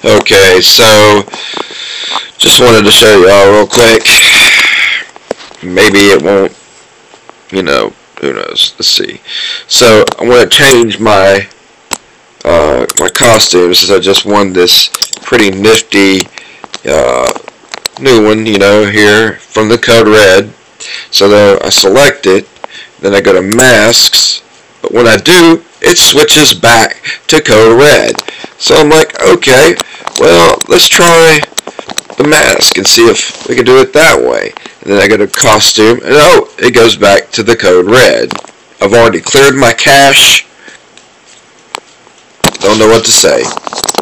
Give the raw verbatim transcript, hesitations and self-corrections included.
Okay, so just wanted to show y'all real quick. Maybe it won't, you know, who knows. Let's see. So I want to change my uh, my costume since I just won this pretty nifty uh, new one, you know, here from the Code Red. So then I select it, then I go to masks, but when I do, it switches back to Code Red. So I'm like, okay, well, let's try the mask and see if we can do it that way. And then I go to costume, and oh, it goes back to the Code Red. I've already cleared my cache. Don't know what to say.